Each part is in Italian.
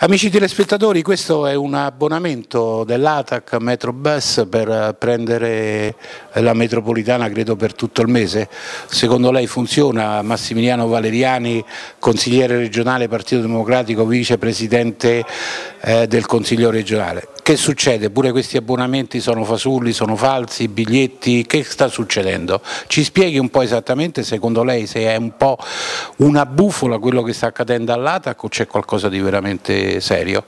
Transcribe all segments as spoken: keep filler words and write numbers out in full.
Amici telespettatori, questo è un abbonamento dell'A T A C Metrobus per prendere la metropolitana credo per tutto il mese. Secondo lei funziona? Massimiliano Valeriani, consigliere regionale Partito Democratico, vicepresidente eh, del Consiglio regionale. Che succede? Pure questi abbonamenti sono fasulli, sono falsi, biglietti, che sta succedendo? Ci spieghi un po' esattamente, secondo lei, se è un po' una bufola quello che sta accadendo all'A T A C o c'è qualcosa di veramente serio?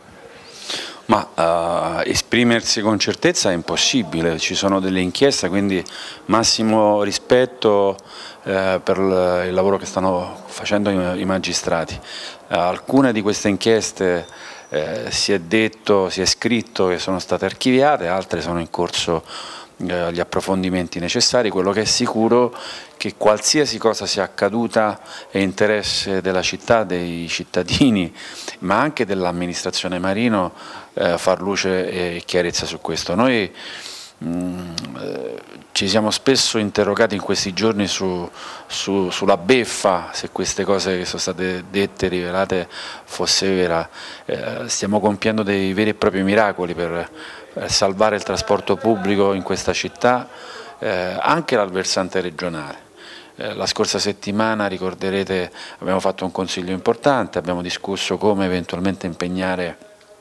Ma uh, esprimersi con certezza è impossibile, ci sono delle inchieste, quindi massimo rispetto eh, per il lavoro che stanno facendo i, i magistrati. Uh, alcune di queste inchieste eh, si è detto, si è scritto che sono state archiviate, altre sono in corso eh, gli approfondimenti necessari. Quello che è sicuro è che qualsiasi cosa sia accaduta è interesse della città, dei cittadini, ma anche dell'amministrazione Marino, eh, far luce e chiarezza su questo. Noi mh, eh, ci siamo spesso interrogati in questi giorni su, su, sulla beffa, se queste cose che sono state dette, rivelate, fosse vera. Eh, stiamo compiendo dei veri e propri miracoli per eh, salvare il trasporto pubblico in questa città, eh, anche dal versante regionale. La scorsa settimana, ricorderete, abbiamo fatto un consiglio importante, abbiamo discusso come eventualmente impegnare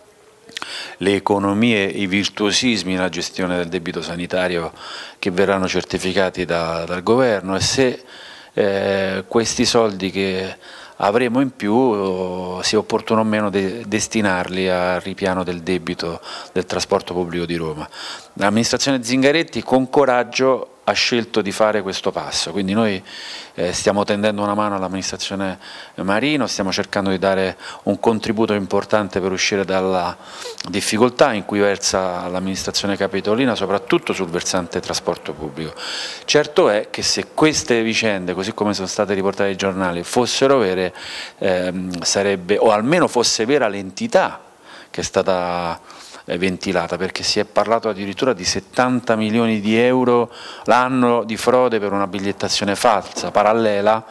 le economie e i virtuosismi nella gestione del debito sanitario che verranno certificati da, dal governo, e se eh, questi soldi che avremo in più sia opportuno o meno de destinarli al ripiano del debito del trasporto pubblico di Roma. L'amministrazione Zingaretti con coraggio ha scelto di fare questo passo, quindi noi eh, stiamo tendendo una mano all'amministrazione Marino, stiamo cercando di dare un contributo importante per uscire dalla difficoltà in cui versa l'amministrazione capitolina, soprattutto sul versante trasporto pubblico. Certo è che se queste vicende, così come sono state riportate ai giornali, fossero vere, ehm, sarebbe, o almeno fosse vera l'entità che è stata ventilata, perché si è parlato addirittura di settanta milioni di euro l'anno di frode per una bigliettazione falsa, parallela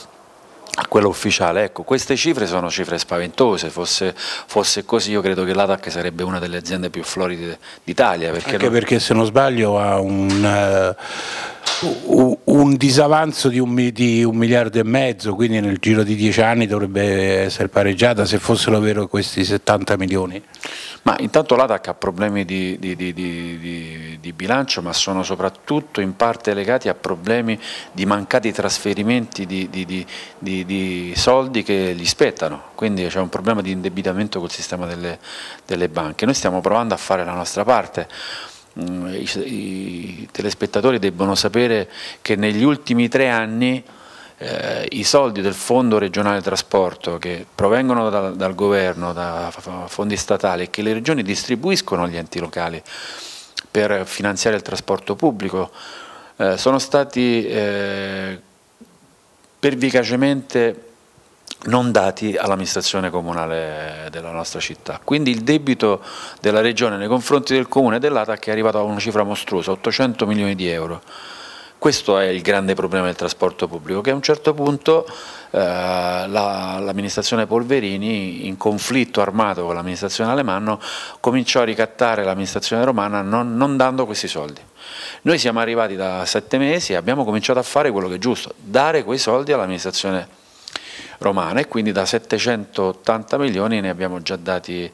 a quella ufficiale. Ecco, queste cifre sono cifre spaventose, fosse, fosse così io credo che l'A T A C sarebbe una delle aziende più floride d'Italia. Perché Anche non... perché se non sbaglio ha un... Uh, un disavanzo di un, di un miliardo e mezzo, quindi nel giro di dieci anni dovrebbe essere pareggiata se fossero vero questi settanta milioni. Ma intanto l'A T A C ha problemi di, di, di, di, di bilancio, ma sono soprattutto in parte legati a problemi di mancati trasferimenti di, di, di, di, di soldi che gli spettano, quindi c'è un problema di indebitamento col sistema delle, delle banche. Noi stiamo provando a fare la nostra parte. I, i telespettatori debbono sapere che negli ultimi tre anni eh, i soldi del Fondo regionale trasporto che provengono da, dal governo, da fondi statali e che le regioni distribuiscono agli enti locali per finanziare il trasporto pubblico eh, sono stati eh, pervicacemente non dati all'amministrazione comunale della nostra città. Quindi il debito della regione nei confronti del comune e dell'A T A C è arrivato a una cifra mostruosa, ottocento milioni di euro. Questo è il grande problema del trasporto pubblico, che a un certo punto eh, l'amministrazione la, Polverini, in conflitto armato con l'amministrazione Alemanno, cominciò a ricattare l'amministrazione romana non, non dando questi soldi. Noi siamo arrivati da sette mesi e abbiamo cominciato a fare quello che è giusto, dare quei soldi all'amministrazione romana, e quindi da settecentottanta milioni ne abbiamo già dati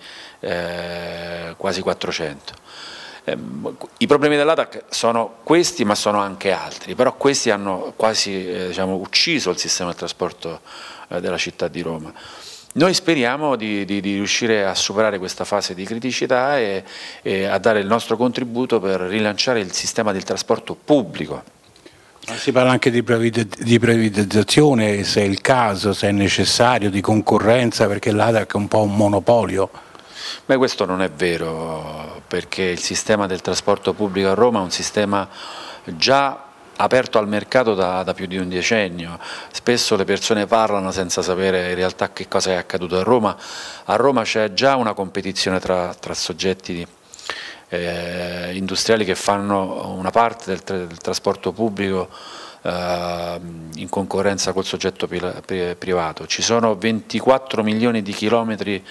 eh, quasi quattrocento. Eh, I problemi dell'A T A C sono questi, ma sono anche altri, però questi hanno quasi eh, diciamo, ucciso il sistema del trasporto eh, della città di Roma. Noi speriamo di, di, di riuscire a superare questa fase di criticità e, e a dare il nostro contributo per rilanciare il sistema del trasporto pubblico. Si parla anche di privatizzazione, se è il caso, se è necessario, di concorrenza, perché l'A T A C è un po' un monopolio. Beh, questo non è vero, perché il sistema del trasporto pubblico a Roma è un sistema già aperto al mercato da, da più di un decennio. Spesso le persone parlano senza sapere in realtà che cosa è accaduto a Roma. A Roma c'è già una competizione tra, tra soggetti di Eh, industriali che fanno una parte del, tra del trasporto pubblico eh, in concorrenza col soggetto pri privato. Ci sono ventiquattro milioni di chilometri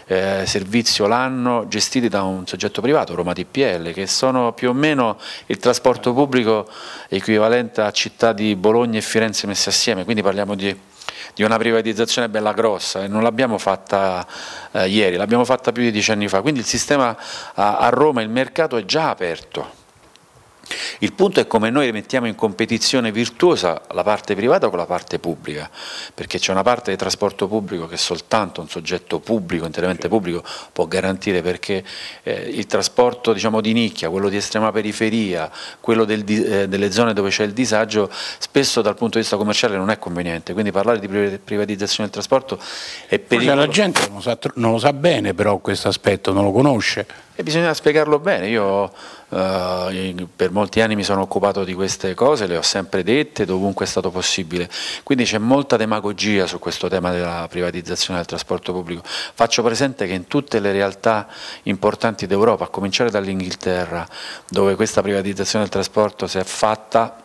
eh, servizio l'anno gestiti da un soggetto privato, Roma T P L, che sono più o meno il trasporto pubblico equivalente a città di Bologna e Firenze messe assieme, quindi parliamo di, di una privatizzazione bella grossa e non l'abbiamo fatta eh, ieri, l'abbiamo fatta più di dieci anni fa, quindi il sistema a, a Roma, il mercato è già aperto. Il punto è come noi mettiamo in competizione virtuosa la parte privata con la parte pubblica, perché c'è una parte di trasporto pubblico che soltanto un soggetto pubblico, interamente pubblico, può garantire, perché eh, il trasporto, diciamo, di nicchia, quello di estrema periferia, quello del, eh, delle zone dove c'è il disagio, spesso dal punto di vista commerciale non è conveniente, quindi parlare di privatizzazione del trasporto è pericoloso. La gente non lo sa, non lo sa bene però questo aspetto, non lo conosce. E bisogna spiegarlo bene. Io eh, per molti anni mi sono occupato di queste cose, le ho sempre dette dovunque è stato possibile, quindi c'è molta demagogia su questo tema della privatizzazione del trasporto pubblico. Faccio presente che in tutte le realtà importanti d'Europa, a cominciare dall'Inghilterra, dove questa privatizzazione del trasporto si è fatta,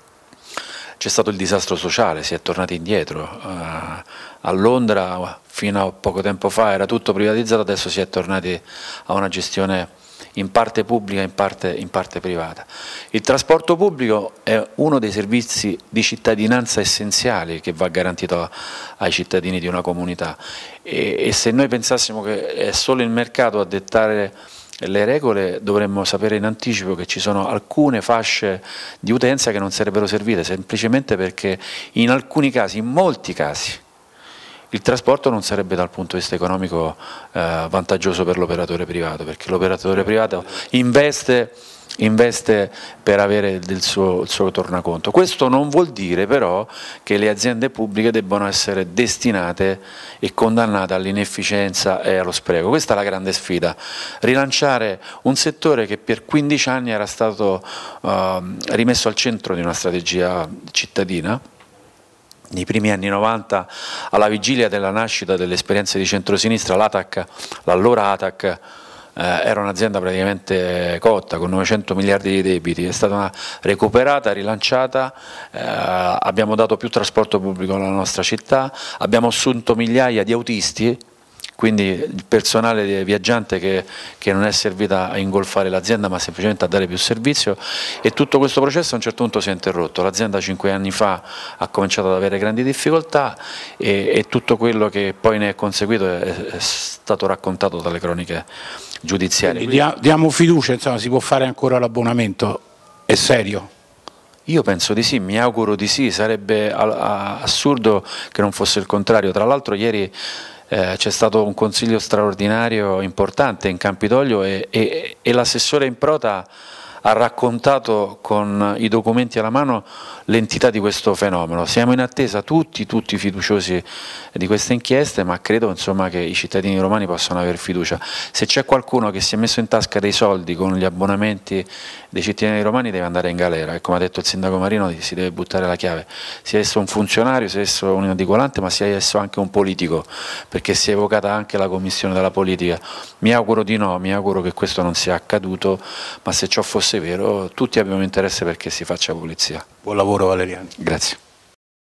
c'è stato il disastro sociale, si è tornati indietro. Uh, a Londra fino a poco tempo fa era tutto privatizzato, adesso si è tornati a una gestione in parte pubblica e in parte, in parte privata. Il trasporto pubblico è uno dei servizi di cittadinanza essenziali che va garantito ai cittadini di una comunità e, e se noi pensassimo che è solo il mercato a dettare le regole, dovremmo sapere in anticipo che ci sono alcune fasce di utenza che non sarebbero servite, semplicemente perché in alcuni casi, in molti casi, il trasporto non sarebbe dal punto di vista economico eh, vantaggioso per l'operatore privato, perché l'operatore privato investe, investe per avere del suo, il suo tornaconto. Questo non vuol dire però che le aziende pubbliche debbano essere destinate e condannate all'inefficienza e allo spreco. Questa è la grande sfida, rilanciare un settore che per quindici anni era stato eh, rimesso al centro di una strategia cittadina. Nei primi anni novanta, alla vigilia della nascita delle esperienze di centrosinistra, l'A T A C, l'allora A T A C, eh, era un'azienda praticamente cotta, con novecento miliardi di debiti, è stata una recuperata, rilanciata, eh, abbiamo dato più trasporto pubblico alla nostra città, abbiamo assunto migliaia di autisti, quindi il personale viaggiante che, che non è servito a ingolfare l'azienda ma semplicemente a dare più servizio, e tutto questo processo a un certo punto si è interrotto. L'azienda cinque anni fa ha cominciato ad avere grandi difficoltà e, e tutto quello che poi ne è conseguito è, è stato raccontato dalle croniche giudiziarie. Dia, diamo fiducia, insomma, si può fare ancora l'abbonamento? È serio? Io penso di sì, mi auguro di sì, sarebbe assurdo che non fosse il contrario. Tra l'altro ieri Eh, c'è stato un consiglio straordinario importante in Campidoglio e, e, e l'assessore Improta ha raccontato con i documenti alla mano l'entità di questo fenomeno. Siamo in attesa tutti, tutti fiduciosi di queste inchieste, ma credo, insomma, che i cittadini romani possano avere fiducia. Se c'è qualcuno che si è messo in tasca dei soldi con gli abbonamenti dei cittadini romani deve andare in galera, e come ha detto il sindaco Marino si deve buttare la chiave, sia esso un funzionario, sia esso un indicolante, ma sia esso anche un politico, perché si è evocata anche la commissione della politica. Mi auguro di no, mi auguro che questo non sia accaduto, ma se ciò fosse vero tutti abbiamo interesse perché si faccia pulizia. Buon lavoro Valeriano. Grazie.